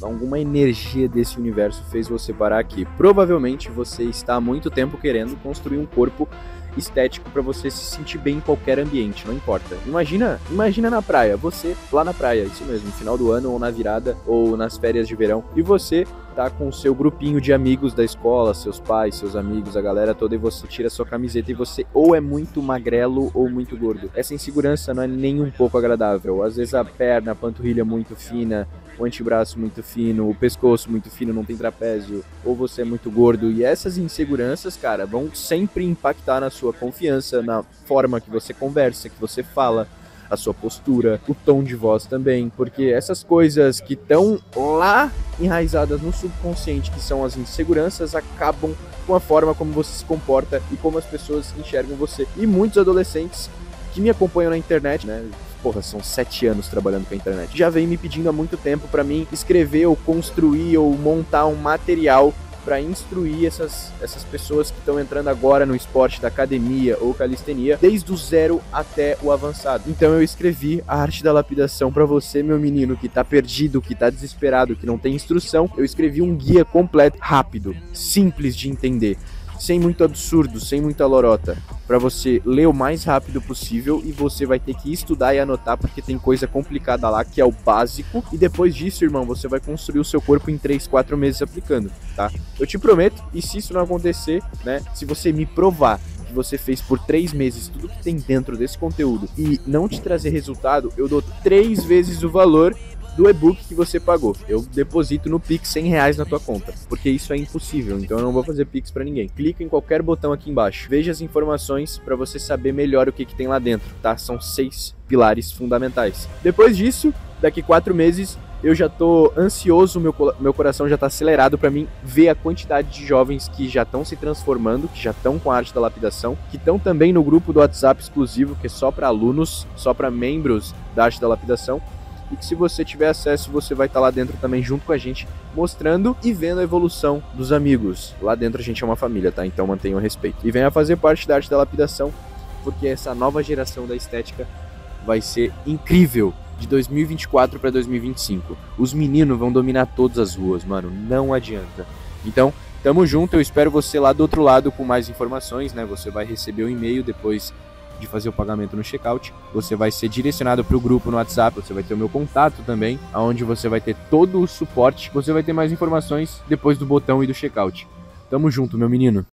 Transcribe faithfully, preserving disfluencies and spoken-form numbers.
alguma energia desse universo fez você parar aqui. Provavelmente você está há muito tempo querendo construir um corpo estético para você se sentir bem em qualquer ambiente, não importa. Imagina, imagina na praia, você lá na praia, isso mesmo, no final do ano ou na virada ou nas férias de verão, e você tá com o seu grupinho de amigos da escola, seus pais, seus amigos, a galera toda, e você tira sua camiseta e você ou é muito magrelo ou muito gordo. Essa insegurança não é nem um pouco agradável. Às vezes a perna, a panturrilha muito fina, o antebraço muito fino, o pescoço muito fino, não tem trapézio, ou você é muito gordo, e essas inseguranças, cara, vão sempre impactar na sua confiança, na forma que você conversa, que você fala, a sua postura, o tom de voz também, porque essas coisas que estão lá enraizadas no subconsciente, que são as inseguranças, acabam com a forma como você se comporta e como as pessoas enxergam você. E muitos adolescentes que me acompanham na internet, né, porra, são sete anos trabalhando com a internet, já vem me pedindo há muito tempo para mim escrever ou construir ou montar um material para instruir essas, essas pessoas que estão entrando agora no esporte da academia ou calistenia, desde o zero até o avançado. Então eu escrevi a arte da lapidação para você, meu menino, que tá perdido, que tá desesperado, que não tem instrução. Eu escrevi um guia completo, rápido, simples de entender, sem muito absurdo, sem muita lorota, para você ler o mais rápido possível, e você vai ter que estudar e anotar, porque tem coisa complicada lá, que é o básico, e depois disso, irmão, você vai construir o seu corpo em três, quatro meses aplicando, tá? Eu te prometo, e se isso não acontecer, né, se você me provar que você fez por três meses tudo que tem dentro desse conteúdo e não te trazer resultado, eu dou três vezes o valor do e-book que você pagou. Eu deposito no Pix cem reais na tua conta, porque isso é impossível, então eu não vou fazer Pix pra ninguém. Clica em qualquer botão aqui embaixo, veja as informações pra você saber melhor o que, que tem lá dentro, tá? São seis pilares fundamentais. Depois disso, daqui quatro meses, eu já tô ansioso, meu, meu coração já tá acelerado pra mim ver a quantidade de jovens que já estão se transformando, que já estão com a arte da lapidação, que estão também no grupo do WhatsApp exclusivo, que é só pra alunos, só pra membros da arte da lapidação. E que se você tiver acesso, você vai estar lá dentro também junto com a gente, mostrando e vendo a evolução dos amigos. Lá dentro a gente é uma família, tá? Então mantenham o respeito. E venha fazer parte da arte da lapidação, porque essa nova geração da estética vai ser incrível. De dois mil e vinte e quatro para dois mil e vinte e cinco. Os meninos vão dominar todas as ruas, mano. Não adianta. Então, tamo junto. Eu espero você lá do outro lado com mais informações, né? Você vai receber o e-mail depois de fazer o pagamento no checkout. Você vai ser direcionado para o grupo no WhatsApp. Você vai ter o meu contato também, onde você vai ter todo o suporte. Você vai ter mais informações depois do botão e do checkout. Tamo junto, meu menino.